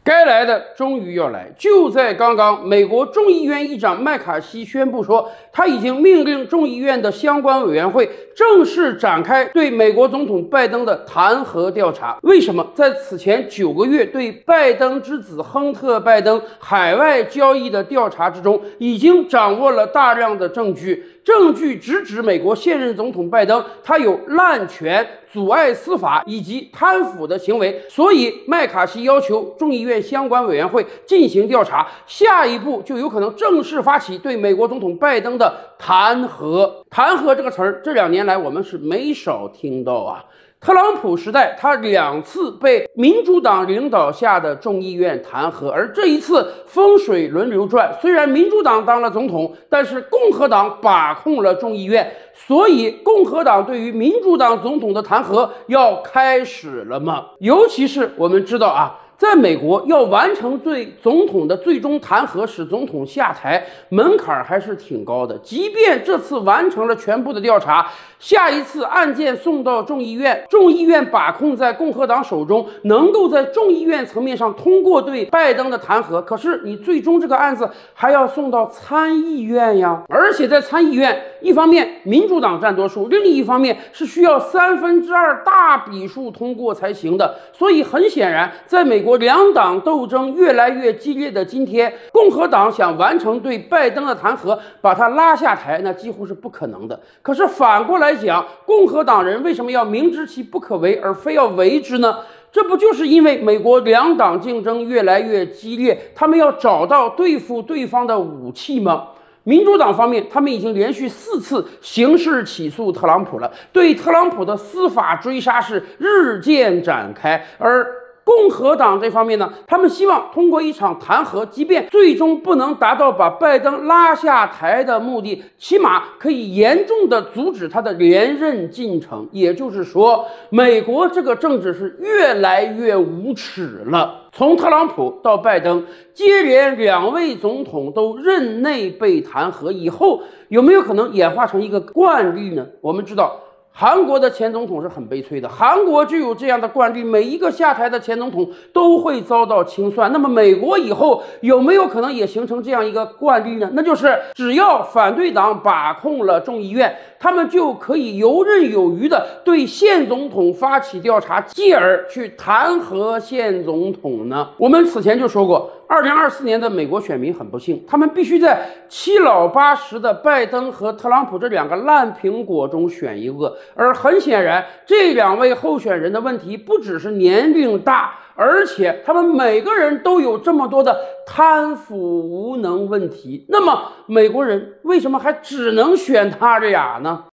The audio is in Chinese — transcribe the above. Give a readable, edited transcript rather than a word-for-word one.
该来的终于要来。就在刚刚，美国众议院议长麦卡锡宣布说，他已经命令众议院的相关委员会正式展开对美国总统拜登的弹劾调查。为什么？在此前9个月对拜登之子亨特·拜登海外交易的调查之中，已经掌握了大量的证据。证据直指美国现任总统拜登，他有滥权、阻碍司法以及贪腐的行为，所以麦卡锡要求众议院相关委员会进行调查，下一步就有可能正式发起对美国总统拜登的弹劾。弹劾这个词儿，这2年来我们是没少听到啊。特朗普时代，他2次被民主党领导下的众议院弹劾，而这一次风水轮流转，虽然民主党当了总统，但是共和党把控了众议院，所以共和党对于民主党总统的弹劾要开始了吗？尤其是我们知道啊，在美国要完成对总统的最终弹劾，使总统下台，门槛还是挺高的。即便这次完成了全部的调查，下一次案件送到众议院，众议院把控在共和党手中，能够在众议院层面上通过对拜登的弹劾，可是你最终这个案子还要送到参议院呀。而且在参议院，一方面民主党占多数，另一方面是需要2/3大比数通过才行的。所以很显然，在美国2党斗争越来越激烈的今天，共和党想完成对拜登的弹劾，把他拉下台，那几乎是不可能的。可是反过来讲，共和党人为什么要明知其不可为而非要为之呢？这不就是因为美国2党竞争越来越激烈，他们要找到对付对方的武器吗？民主党方面，他们已经连续4次刑事起诉特朗普了，对特朗普的司法追杀是日渐展开，而共和党这方面呢，他们希望通过一场弹劾，即便最终不能达到把拜登拉下台的目的，起码可以严重的阻止他的连任进程。也就是说，美国这个政治是越来越无耻了。从特朗普到拜登，接连2位总统都任内被弹劾以后，有没有可能演化成一个惯例呢？我们知道，韩国的前总统是很悲催的，韩国就有这样的惯例，每一个下台的前总统都会遭到清算。那么美国以后有没有可能也形成这样一个惯例呢？那就是只要反对党把控了众议院，他们就可以游刃有余的对现总统发起调查，继而去弹劾现总统呢？我们此前就说过，2024年的美国选民很不幸，他们必须在7老8十的拜登和特朗普这2个烂苹果中选一个。而很显然，这2位候选人的问题不只是年龄大，而且他们每个人都有这么多的贪腐无能问题。那么美国人为什么还只能选他俩呢？